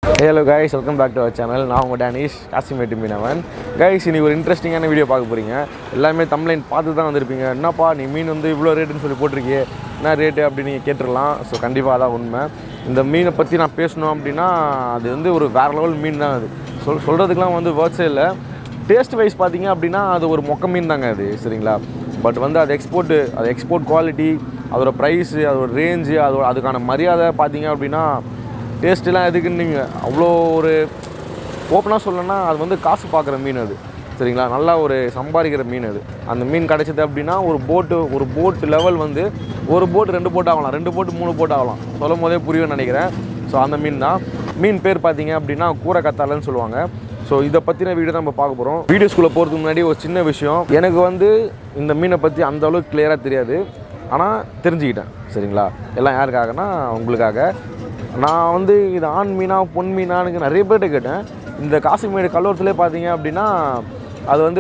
Hello guys, welcome back to our channel. நான் உங்கள் Danish காசிமேட்டு மீனவன். Guys இன்னைக்கு ஒரு இன்ட்ரெஸ்டிங்கான வீடியோ பார்க்க போகிறீங்க. எல்லாமே தம்ப்லைன் பார்த்து தான் வந்திருப்பீங்க. என்னப்பா நீ மீன் வந்து இவ்வளோ ரேட்டுன்னு சொல்லி போட்டிருக்கியே, என்ன ரேட்டு அப்படின்னு நீங்கள் கேட்டுடலாம். ஸோ கண்டிப்பாக அதான் உண்மை. இந்த மீனை பற்றி நான் பேசணும் அப்படின்னா அது வந்து ஒரு வேறு லெவல் மீன் தான். அது சொல்கிறதுக்கெலாம் வந்து வேர்ட்ஸே இல்லை. டேஸ்ட் வைஸ் பார்த்தீங்க அப்படின்னா அது ஒரு மொக்க மீன் தாங்க அது, சரிங்களா? பட் வந்து அது எக்ஸ்போர்ட் குவாலிட்டி, அதோட ப்ரைஸு, அதோட ரேஞ்சு, அதுக்கான மரியாதை பார்த்தீங்க அப்படின்னா டேஸ்ட்டெலாம் எதுக்குன்னு நீங்கள் அவ்வளோ ஒரு ஓப்பனாக சொல்லணும்னா அது வந்து காசு பார்க்குற மீன் அது, சரிங்களா? நல்லா ஒரு சம்பாதிக்கிற மீன் அது. அந்த மீன் கிடச்சிது அப்படின்னா ஒரு போட்டு லெவல் வந்து ஒரு போட்டு 2 போட்டு ஆகலாம், 2 போட்டு 3 போட்டு ஆகலாம். சொல்லும் போதே புரியும்னு நினைக்கிறேன். ஸோ அந்த மீன் தான். மீன் பேர் பார்த்தீங்க அப்படின்னா கூரை கத்தாலன்னு சொல்லுவாங்க. ஸோ இதை பற்றின வீடியோ தான் நம்ம பார்க்க போகிறோம். வீடியோஸ்குள்ளே போகிறதுக்கு முன்னாடி ஒரு சின்ன விஷயம், எனக்கு வந்து இந்த மீனை பற்றி அந்தளவுக்கு கிளியராக தெரியாது, ஆனால் தெரிஞ்சுக்கிட்டேன், சரிங்களா? எல்லாம் யாருக்காகனா உங்களுக்காக. நான் வந்து இது ஆண் மீனா பொன் மீனான்னு நிறைய பேர்கிட்ட கேட்டேன். இந்த காசிமேடு கல்லூரத்துலேயே பார்த்தீங்க அப்படின்னா அது வந்து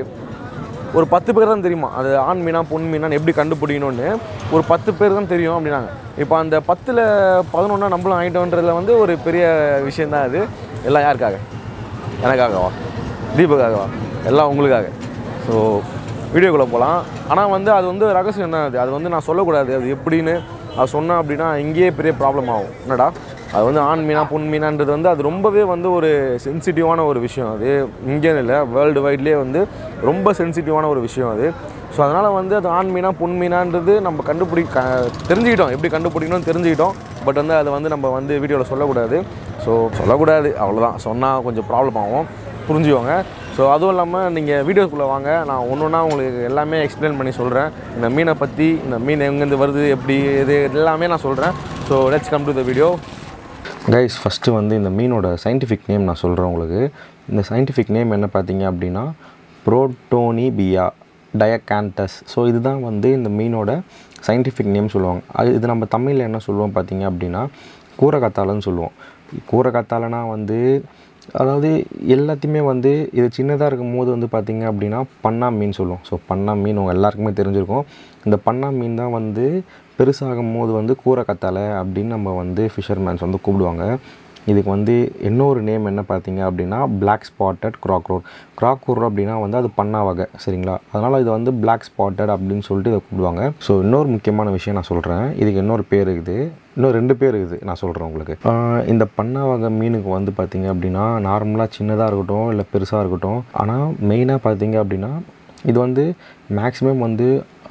ஒரு 10 பேர் தான் தெரியுமா அது ஆண் மீனா பொன் மீனான்னு எப்படி கண்டுபிடிக்கணும்னு. ஒரு 10 பேர் தான் தெரியும் அப்படின்னாங்க. இப்போ அந்த 10ல் 11 நம்மளும் ஆகிட்டோன்றதுல வந்து ஒரு பெரிய விஷயந்தான் அது. எல்லாம் யாருக்காக? எனக்காகவா? தீபக்காகவா? எல்லாம் உங்களுக்காக. ஸோ வீடியோக்குள்ளே போகலாம். ஆனால் வந்து அது வந்து ரகசியம் தான். அது வந்து நான் சொல்லக்கூடாது அது எப்படின்னு. அது சொன்னேன் அப்படின்னா இங்கேயே பெரிய ப்ராப்ளம் ஆகும். என்னடா அது வந்து ஆண் மீனா பொன் மீனான்றது வந்து அது ரொம்பவே வந்து ஒரு சென்சிட்டிவான ஒரு விஷயம். அது இங்கேன்னு இல்லை, வேர்ல்டு வைட்லேயே வந்து ரொம்ப சென்சிட்டிவான ஒரு விஷயம் அது. ஸோ அதனால் வந்து அது ஆண் மீனா பொன் மீனான்றது நம்ம தெரிஞ்சுக்கிட்டோம், எப்படி கண்டுபிடிக்கணும்னு தெரிஞ்சுக்கிட்டோம். பட் வந்து அதை வந்து நம்ம வந்து வீடியோவில் சொல்லக்கூடாது. ஸோ சொல்லக்கூடாது, அவ்வளோதான். சொன்னால் கொஞ்சம் ப்ராப்ளம் ஆகும், புரிஞ்சுக்கோங்க. ஸோ அதுவும் இல்லாமல் நீங்கள் வீடியோக்குள்ளே வாங்க, நான் ஒன்றா உங்களுக்கு எல்லாமே எக்ஸ்பிளைன் பண்ணி சொல்கிறேன். இந்த மீனை பற்றி, இந்த மீன் எங்கேருந்து வருது, எப்படி இது எல்லாமே நான் சொல்கிறேன். So let's come to the video. Guys, first வந்து இந்த மீனோட சயின்டிஃபிக் நேம் நான் சொல்கிறேன் உங்களுக்கு. இந்த சயின்டிஃபிக் நேம் என்ன பார்த்தீங்க அப்படின்னா புரோட்டோனிபியா டயகாண்டஸ். ஸோ இதுதான் வந்து இந்த மீனோட சயின்டிஃபிக் நேம் சொல்லுவாங்க. இது நம்ம தமிழில் என்ன சொல்லுவோம் பார்த்தீங்க அப்படின்னா கூரை கத்தாலன்னு சொல்லுவோம். கூரை கத்தாலனா வந்து அதாவது எல்லாத்தையுமே வந்து இது சின்னதாக இருக்கும் போது வந்து பார்த்திங்க அப்படின்னா பண்ணா மீன் சொல்லுவோம். ஸோ பண்ணா மீன் உங்கள் எல்லாருக்குமே தெரிஞ்சிருக்கும். இந்த பண்ணா மீன் தான் வந்து பெருசாகும் போது வந்து கூரை கத்தாலை அப்படின்னு நம்ம வந்து ஃபிஷர்மேன்ஸ் வந்து கூப்பிடுவாங்க. இதுக்கு வந்து இன்னொரு நேம் என்ன பார்த்தீங்க அப்படின்னா பிளாக் ஸ்பாட்டட் கிராக்ரோட். கிராக்ரோட் அப்படின்னா வந்து அது பண்ணா வகை, சரிங்களா? அதனால் இது வந்து பிளாக் ஸ்பாட்டட் அப்படின்னு சொல்லிட்டு இதை கூப்பிடுவாங்க. ஸோ இன்னொரு முக்கியமான விஷயம் நான் சொல்கிறேன். இதுக்கு இன்னொரு பேர் இருக்குது, இன்னும் 2 பேர் இருக்குது, நான் சொல்கிறேன் உங்களுக்கு. இந்த பண்ணா வகை மீனுக்கு வந்து பார்த்திங்க அப்படின்னா நார்மலாக சின்னதாக இருக்கட்டும் இல்லை பெருசாக இருக்கட்டும், ஆனால் மெயினாக பார்த்திங்க அப்படின்னா இது வந்து மேக்ஸிமம் வந்து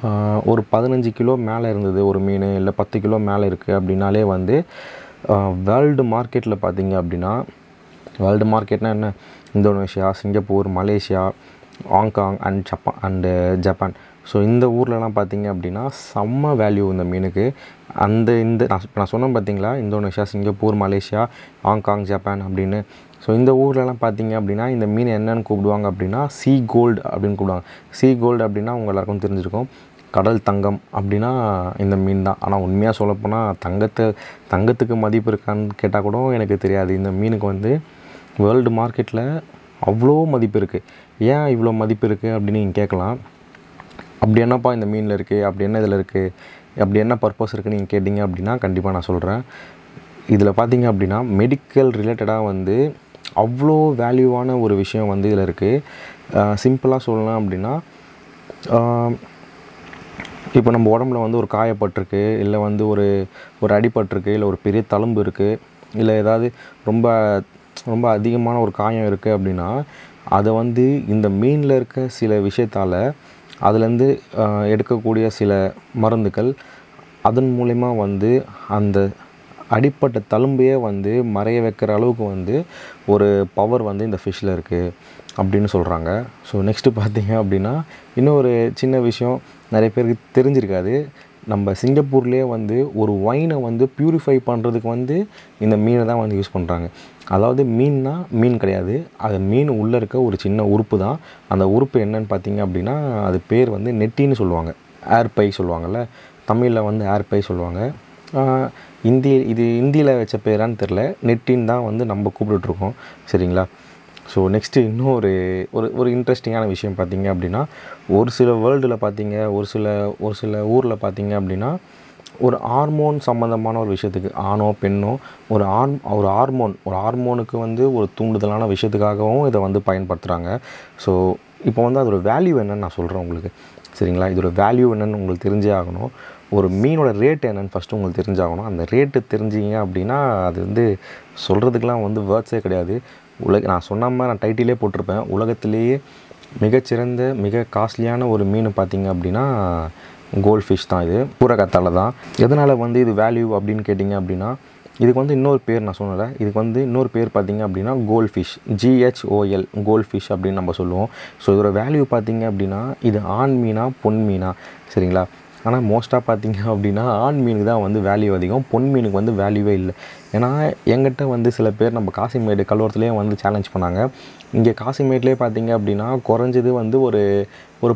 ஒரு 15 கிலோ மேலே இருந்தது ஒரு மீன், இல்லை 10 கிலோ மேலே இருக்குது அப்படின்னாலே வந்து வேர்ல்டு மார்க்கெட்டில் பார்த்திங்க அப்படின்னா, வேர்ல்டு மார்க்கெட்னால் என்ன, Indonesia, Singapore, Malaysia, Hong Kong and Japan. So இந்த ஊர்லலாம் பார்த்திங்க அப்படின்னா செம்ம வேல்யூ இந்த மீனுக்கு. நான் சொன்னேன் பார்த்தீங்களா, Indonesia, Singapore, Malaysia, Hong Kong, Japan அப்படின்னு. ஸோ இந்த ஊர்லலாம் பார்த்திங்க அப்படின்னா இந்த மீன் என்னென்னு கூப்பிடுவாங்க அப்படின்னா சீ கோல்டு அப்படின்னு கூப்பிடுவாங்க. சீ கோல்டு அப்படின்னா உங்கள் எல்லாருக்கும் தெரிஞ்சிருக்கும், கடல் தங்கம் அப்படின்னா இந்த மீன் தான். ஆனால் உண்மையாக சொல்லப்போனால் தங்கத்துக்கு மதிப்பு இருக்கான்னு கேட்டால் கூட எனக்கு தெரியாது. இந்த மீனுக்கு வந்து வேர்ல்டு மார்க்கெட்டில் அவ்வளோ மதிப்பு இருக்குது. ஏன் இவ்வளோ மதிப்பு இருக்குது அப்படின்னு நீங்கள் கேட்கலாம். அப்படி என்னப்பா இந்த மீனில் இருக்குது, அப்படி என்ன இதில் இருக்குது, அப்படி என்ன பர்பஸ் இருக்குதுன்னு நீங்கள் கேட்டிங்க அப்படின்னா கண்டிப்பாக நான் சொல்கிறேன். இதில் பார்த்திங்க அப்படின்னா மெடிக்கல் ரிலேட்டடாக வந்து அவ்வளோ வேல்யூவான ஒரு விஷயம் வந்து இதில் இருக்குது. சிம்பிளாக சொல்லலாம் அப்படின்னா இப்போ நம்ம உடம்புல வந்து ஒரு காயப்பட்டிருக்கு, இல்லை வந்து ஒரு அடிபட்டிருக்கு, இல்லை ஒரு பெரிய தழும்பு இருக்குது, இல்லை ஏதாவது ரொம்ப ரொம்ப அதிகமான ஒரு காயம் இருக்குது அப்படின்னா அதை வந்து இந்த மீனில் இருக்க சில விஷயத்தால் அதுலேருந்து எடுக்கக்கூடிய சில மருந்துகள் அதன் மூலமா வந்து அந்த அடிப்பட்ட தழும்பையே வந்து மறைய வைக்கிற அளவுக்கு வந்து ஒரு பவர் வந்து இந்த ஃபிஷ்ஷில் இருக்குது அப்படின்னு சொல்கிறாங்க. ஸோ நெக்ஸ்ட்டு பார்த்திங்க அப்படின்னா இன்னொரு சின்ன விஷயம் நிறைய பேருக்கு தெரிஞ்சிருக்காது. நம்ம சிங்கப்பூர்லேயே வந்து ஒரு ஒயினை வந்து ப்யூரிஃபை பண்ணுறதுக்கு வந்து இந்த மீனை தான் வந்து யூஸ் பண்ணுறாங்க. அதாவது மீன்னா மீன் கிடையாது, அது மீன் உள்ளே இருக்க ஒரு சின்ன உறுப்பு தான். அந்த உறுப்பு என்னன்னு பார்த்திங்க அப்படின்னா அது பேர் வந்து நெட்டின்னு சொல்லுவாங்க, ஏர் பை சொல்லுவாங்கள்ல, தமிழில் வந்து ஏர் பை சொல்லுவாங்க. இந்தியில் வச்ச பேரான்னு தெரில, நெட்டின்னு தான் வந்து நம்ம கூப்பிட்டுருக்கோம், சரிங்களா? ஸோ நெக்ஸ்ட்டு இன்னும் ஒரு இன்ட்ரெஸ்டிங்கான விஷயம் பார்த்திங்க அப்படின்னா ஒரு சில வேர்ல்டில் பார்த்திங்க ஒரு சில ஊரில் பார்த்திங்க அப்படின்னா ஒரு ஹார்மோன் சம்மந்தமான ஒரு விஷயத்துக்கு ஆணோ பெண்ணோ ஒரு ஹார்மோனுக்கு வந்து ஒரு தூண்டுதலான விஷயத்துக்காகவும் இதை வந்து பயன்படுத்துகிறாங்க. ஸோ இப்போ வந்து அதோட வேல்யூ என்னன்னு நான் சொல்கிறேன் உங்களுக்கு. சரிங்களா? இதோட வேல்யூ என்னன்னு உங்களுக்கு தெரிஞ்சே ஆகணும். ஒரு மீனோட ரேட் என்னன்னு ஃபஸ்ட்டு உங்களுக்கு தெரிஞ்சாகணும். அந்த ரேட்டு தெரிஞ்சிங்க அப்படின்னா அது வந்து சொல்கிறதுக்கெலாம் வந்து வேர்ட்ஸே கிடையாது. நான் சொன்ன மாதிரி நான் டைட்டிலே போட்டிருப்பேன். உலகத்திலேயே மிகச்சிறந்த மிக காஸ்ட்லியான ஒரு மீன் பார்த்திங்க அப்படின்னா கோல்ட் ஃபிஷ் தான். இது கூரக்கத்தால தான். எதனால் வந்து இது வேல்யூ அப்படின்னு கேட்டிங்க அப்படின்னா, இதுக்கு வந்து இன்னொரு பேர் நான் சொன்னல, இதுக்கு வந்து இன்னொரு பேர் பார்த்திங்க அப்படின்னா gold fish, GHOL gold fish அப்படின்னு நம்ம சொல்லுவோம். ஸோ இதோட வேல்யூ பார்த்திங்க அப்படின்னா இது ஆண் மீனா பொன் மீனா, சரிங்களா? ஆனால் மோஸ்ட்டாக பார்த்திங்க அப்படின்னா ஆண் மீனுக்கு தான் வந்து வேல்யூ அதிகம், பொன் மீனுக்கு வந்து வேல்யூவே இல்லை. ஏன்னா எங்கிட்ட வந்து சில பேர் நம்ம காசிமேடு கல்லூரத்துலேயே வந்து சேலஞ்ச் பண்ணாங்க. இங்கே காசிமேட்லேயே பார்த்திங்க அப்படின்னா குறைஞ்சது வந்து ஒரு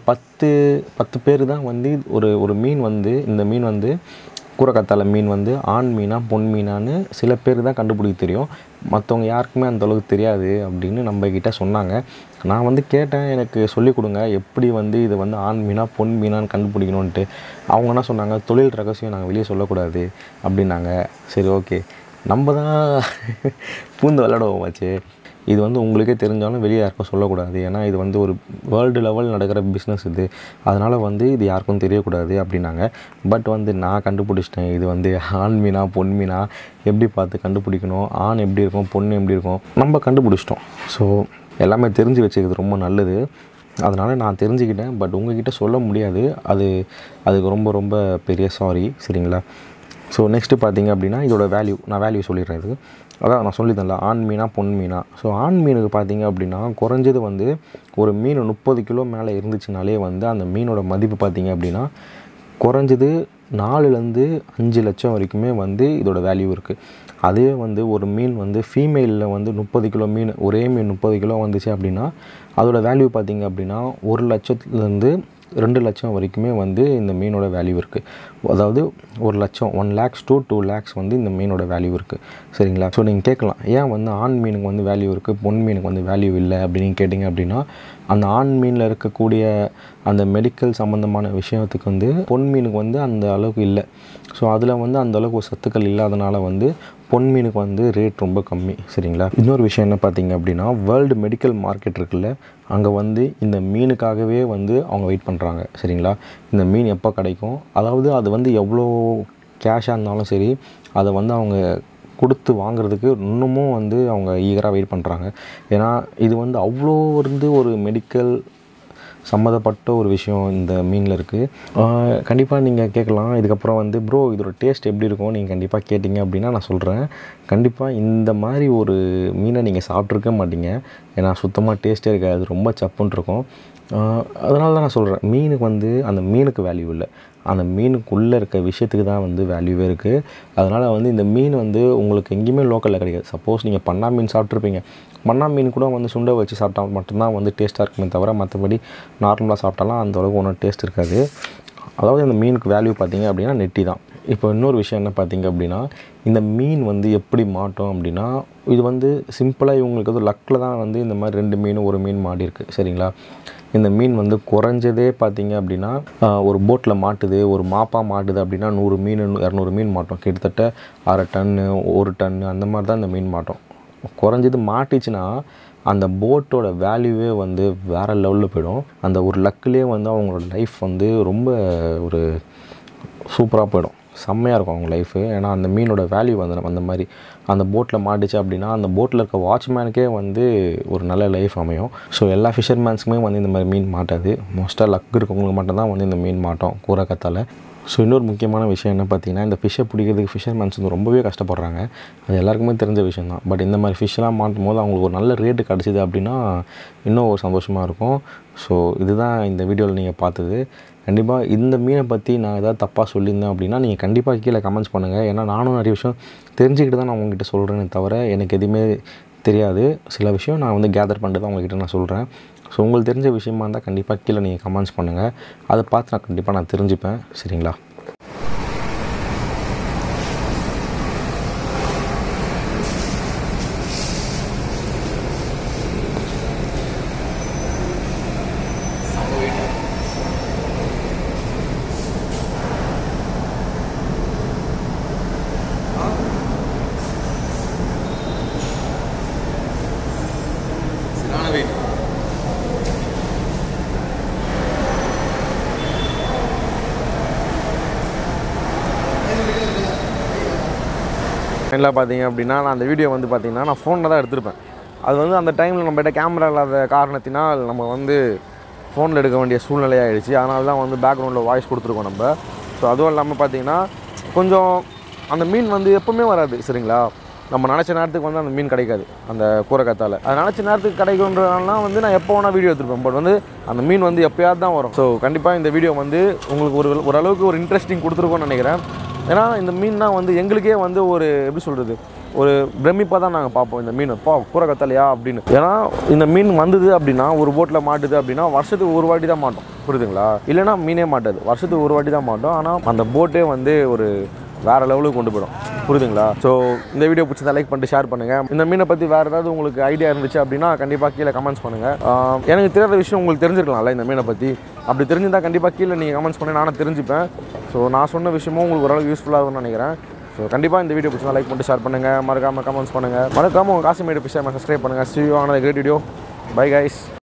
10 பேர் தான் வந்து ஒரு மீன் வந்து இந்த மீன் வந்து கூரக்கத்தால மீன் வந்து ஆண் மீனா பொன் மீனான்னு சில பேர் தான் கண்டுபிடிக்க தெரியும். மற்றவங்க யாருக்குமே அந்தளவுக்கு தெரியாது அப்படின்னு நம்மக்கிட்ட சொன்னாங்க. நான் வந்து கேட்டேன், எனக்கு சொல்லிக் கொடுங்க எப்படி வந்து இதை வந்து ஆண் மீனா பொன் மீனான்னு கண்டுபிடிக்கணுன்ட்டு. அவங்க என்ன சொன்னாங்க, தொழில் ரகசியம் நாங்கள் வெளியே சொல்லக்கூடாது அப்படின்னாங்க. சரி ஓகே, நம்ம தான் பூந்து விளையாடுவோம் வச்சு. இது வந்து உங்களுக்கே தெரிஞ்சாலும் வெளியே யாருக்கும் சொல்லக்கூடாது. ஏன்னா இது வந்து ஒரு வேர்ல்டு லெவல் நடக்கிற பிஸ்னஸ் இது. அதனால் வந்து இது யாருக்கும் தெரியக்கூடாது அப்படின்னாங்க. பட் வந்து நான் கண்டுபிடிச்சிட்டேன். இது வந்து ஆண் மீனா பொன் மீனா எப்படி பார்த்து கண்டுபிடிக்கணும், ஆண் எப்படி இருக்கும் பொண்ணு எப்படி இருக்கும் நம்ம கண்டுபிடிச்சிட்டோம். ஸோ எல்லாமே தெரிஞ்சு வச்சுக்கிறது ரொம்ப நல்லது. அதனால் நான் தெரிஞ்சுக்கிட்டேன். பட் உங்கள்கிட்ட சொல்ல முடியாது. அதுக்கு ரொம்ப ரொம்ப பெரிய சாரி, சரிங்களா? ஸோ நெக்ஸ்ட்டு பார்த்திங்க அப்படின்னா இதோட வேல்யூ சொல்லிடுறேன். இது அதான் நான் சொல்லியிருந்தேன்ல, ஆண் மீனா பொன் மீனா. ஸோ ஆண் மீனுக்கு பார்த்திங்க அப்படின்னா குறைஞ்சது வந்து ஒரு மீன் 30 கிலோ மேலே இருந்துச்சுனாலே வந்து அந்த மீனோட மதிப்பு பார்த்திங்க அப்படின்னா குறைஞ்சது 4லேருந்து 5 லட்சம் வரைக்குமே வந்து இதோட வேல்யூ இருக்குது. அதே வந்து ஒரு மீன் வந்து ஃபீமேலில் வந்து 30 கிலோ மீன், ஒரே மீன் 30 கிலோ வந்துச்சு அப்படின்னா அதோட வேல்யூ பார்த்திங்க அப்படின்னா 1 லட்சத்துலேருந்து 2 லட்சம் வரைக்குமே வந்து இந்த மீனோட வேல்யூ இருக்குது. அதாவது 1 லட்சம் 1 lakhs to 2 lakhs வந்து இந்த மீனோட வேல்யூ இருக்குது, சரிங்களா? ஸோ நீங்கள் கேட்கலாம், ஏன் வந்து ஆண் மீனுக்கு வந்து வேல்யூ இருக்குது பொன் மீனுக்கு வந்து வேல்யூ இல்லை அப்படின்னு கேட்டிங்க அப்படின்னா, அந்த ஆண் மீனில் இருக்கக்கூடிய அந்த மெடிக்கல் சம்மந்தமான விஷயத்துக்கு வந்து பொன் மீனுக்கு வந்து அந்த அளவுக்கு இல்லை. ஸோ அதில் வந்து அந்த அளவுக்கு ஒரு சத்துக்கள் இல்லாதனால வந்து பொன் மீனுக்கு வந்து ரேட் ரொம்ப கம்மி, சரிங்களா? இன்னொரு விஷயம் என்ன பார்த்திங்க அப்படின்னா, வேர்ல்டு மெடிக்கல் மார்க்கெட் இருக்குல்ல, அங்கே வந்து இந்த மீனுக்காகவே வந்து அவங்க வெயிட் பண்ணுறாங்க, சரிங்களா? இந்த மீன் எப்போ கிடைக்கும், அதாவது அது வந்து எவ்வளோ கேஷாக இருந்தாலும் சரி அதை வந்து அவங்க கொடுத்து வாங்குறதுக்கு இன்னமும் வந்து அவங்க ஈகராக வெயிட் பண்ணுறாங்க. ஏன்னா இது வந்து அவ்வளோ வந்து ஒரு மெடிக்கல் சம்மந்தப்பட்ட ஒரு விஷயம் இந்த மீனில் இருக்குது. கண்டிப்பாக நீங்கள் கேட்கலாம், இதுக்கப்புறம் வந்து ப்ரோ இதோட டேஸ்ட் எப்படி இருக்கும் நீங்கள் கண்டிப்பாக கேட்டிங்க அப்படின்னா நான் சொல்கிறேன். கண்டிப்பாக இந்த மாதிரி ஒரு மீனை நீங்கள் சாப்பிட்ருக்க மாட்டீங்க. ஏன்னா சுத்தமாக டேஸ்ட்டே இருக்காது, அது ரொம்ப சப்புன்னு இருக்கும். அதனால தான் நான் சொல்கிறேன், மீனுக்கு வந்து அந்த மீனுக்கு வேல்யூ இல்லை, அந்த மீனுக்குள்ளே இருக்க விஷயத்துக்கு தான் வந்து வேல்யூவே இருக்குது. அதனால் வந்து இந்த மீன் வந்து உங்களுக்கு எங்கேயுமே லோக்கலில் கிடைக்காது. சப்போஸ் நீங்கள் பண்ணா மீன் சாப்பிட்ருப்பீங்க, பண்ணா மீன் கூட வந்து சுண்டை வச்சு சாப்பிட்டா மட்டும்தான் வந்து டேஸ்ட்டாக இருக்குமே தவிர மற்றபடி நார்மலாக சாப்பிட்டாலாம் அந்த அளவுக்கு ஒன்றும் டேஸ்ட் இருக்காது. அதாவது அந்த மீனுக்கு வேல்யூ பார்த்திங்க அப்படின்னா நெட்டி தான். இப்போ இன்னொரு விஷயம் என்ன பார்த்திங்க அப்படின்னா, இந்த மீன் வந்து எப்படி மாட்டோம் அப்படின்னா, இது வந்து சிம்பிளாக இவங்களுக்கு வந்து லக்கில் தான் வந்து இந்த மாதிரி 2 மீன் 1 மீன் மாடி இருக்குது, சரிங்களா? இந்த மீன் வந்து குறைஞ்சதே பார்த்திங்க அப்படின்னா ஒரு போட்டில் மாட்டுது, ஒரு மாப்பாக மாட்டுது அப்படின்னா 100 மீன் 200 மீன் மாட்டோம். கிட்டத்தட்ட 1/2 டன்னு 1 டன்னு அந்த மாதிரி தான் இந்த மீன் மாட்டோம். குறைஞ்சது மாட்டிச்சுன்னா அந்த போட்டோட வேல்யூவே வந்து வேறு லெவலில் போயிடும். அந்த ஒரு லக்கிலே வந்து அவங்களோட லைஃப் வந்து ரொம்ப ஒரு சூப்பராக போயிடும், செம்மையாக இருக்கும் அவங்க லைஃபு. ஏன்னா அந்த மீனோட வேல்யூ வந்து அந்த மாதிரி அந்த போட்டில் மாட்டிச்சு அப்படின்னா அந்த போட்டில் இருக்க வாட்ச்மேனுக்கே வந்து ஒரு நல்ல லைஃப் அமையும். ஸோ எல்லா ஃபிஷர்மேன்ஸுக்குமே வந்து இந்த மாதிரி மீன் மாட்டாது. மோஸ்ட்டாக லக் இருக்கவங்களுக்கு மட்டும்தான் வந்து இந்த மீன் மாட்டோம் கூரக்கத்தால். ஸோ இன்னொரு முக்கியமான விஷயம் என்ன பார்த்திங்கன்னா, இந்த ஃபிஷ்ஷை பிடிக்கிறதுக்கு ஃபிஷர்மேன்ஸ் வந்து ரொம்பவே கஷ்டப்படுறாங்க. அது எல்லாருக்குமே தெரிஞ்ச விஷயம் தான். பட் இந்த மாதிரி ஃபிஷ்ஷெலாம் மாட்டும் போது அவங்களுக்கு ஒரு நல்ல ரேட்டு கிடச்சிது அப்படின்னா இன்னும் ஒரு சந்தோஷமாக இருக்கும். ஸோ இதுதான் இந்த வீடியோவில் நீங்கள் பார்த்தது. கண்டிப்பாக இந்த மீனை பற்றி நான் ஏதாவது தப்பாக சொல்லியிருந்தேன் அப்படின்னா நீங்கள் கண்டிப்பாக கீழே கமெண்ட்ஸ் பண்ணுங்கள். ஏன்னா நானும் நிறைய விஷயம் தெரிஞ்சுக்கிட்டு தான் நான் உங்கள்கிட்ட சொல்கிறேனே தவிர எனக்கு எதுவுமே தெரியாது. சில விஷயம் நான் வந்து கேதர் பண்ணிட்டு தான் உங்கள்கிட்ட நான் சொல்கிறேன். ஸோ உங்களுக்கு தெரிஞ்ச விஷயமா இருந்தால் கண்டிப்பாக கீழே நீங்கள் கமெண்ட்ஸ் பண்ணுங்கள். அதை பார்த்து நான் கண்டிப்பாக தெரிஞ்சுப்பேன், சரிங்களா? ஃபைனலாக பார்த்தீங்க அப்படின்னா நான் அந்த வீடியோ வந்து பார்த்தீங்கன்னா நான் ஃபோனில் தான் எடுத்திருப்பேன். அது வந்து அந்த டைமில் நம்மகிட்ட கேமரா இல்லாத காரணத்தினால் நம்ம வந்து ஃபோனில் எடுக்க வேண்டிய சூழ்நிலையாகிடுச்சு. அதனால தான் வந்து பேக்ரவுண்டில் வாய்ஸ் கொடுத்துருக்கோம் நம்ம. ஸோ அதுவும் இல்லாமல் பார்த்தீங்கன்னா கொஞ்சம் அந்த மீன் வந்து எப்போவுமே வராது சரிங்களா. நம்ம நினச்ச நேரத்துக்கு வந்து அந்த மீன் கிடைக்காது அந்த கூரைக்கத்தால். அது நினச்ச நேரத்துக்கு கிடைக்குன்றதுனால வந்து நான் எப்போ வேணால் வீடியோ எடுத்துருப்பேன். பட் வந்து அந்த மீன் வந்து எப்போயாவது தான் வரும். ஸோ கண்டிப்பாக இந்த வீடியோ வந்து உங்களுக்கு ஓரளவுக்கு ஒரு இன்ட்ரெஸ்டிங் கொடுத்துருக்கோன்னு நினைக்கிறேன். ஏன்னா இந்த மீன்னா வந்து எங்களுக்கே வந்து ஒரு எப்படி சொல்கிறது, ஒரு பிரமிப்பாக தான் நாங்கள் பார்ப்போம் இந்த மீன். கூரைக்கத்தாலையா அப்படின்னு. ஏன்னா இந்த மீன் வந்தது அப்படின்னா ஒரு போட்டில் மாட்டுது அப்படின்னா வருஷத்துக்கு ஒரு வாட்டி தான் மாட்டோம், புரியுதுங்களா. இல்லைனா மீனே மாட்டாது, வருஷத்துக்கு ஒரு வாட்டி தான் மாட்டோம். ஆனால் அந்த போட்டே வந்து ஒரு வேறு லெவலுக்கு கொண்டு போயிடும், புரியுதுங்களா. ஸோ இந்த வீடியோ பிடிச்சதை லைக் பண்ணிட்டு ஷேர் பண்ணுங்கள். இந்த மீனை பற்றி வேறு ஏதாவது உங்களுக்கு ஐடியா இருந்துச்சு அப்படின்னா கண்டிப்பாக கீழே கமெண்ட்ஸ் பண்ணுங்கள். எனக்கு தெரியாத விஷயம் உங்களுக்கு தெரிஞ்சிருக்கலாம்ல இந்த மீனை பற்றி. அப்படி தெரிஞ்சிருந்தால் கண்டிப்பாக கீழே நீங்கள் கமெண்ட்ஸ் பண்ணி நானும் தெரிஞ்சுப்பேன். ஸோ நான் சொன்ன விஷயமும் உங்களுக்கு ஓரளவுக்கு யூஸ்ஃபுல்லாக இருக்கும்னு நினைக்கிறேன். ஸோ கண்டிப்பாக இந்த வீடியோ பிடிச்சா லைக் பண்ணிட்டு ஷேர் பண்ணுங்கள். மறக்காமல் கமெண்ட்ஸ் பண்ணுங்கள். மறக்காமல் உங்கள் காசிமேடு பிடிச்சா சப்ஸ்கிரைப் பண்ணுங்கள். See you on a great video. Bye guys.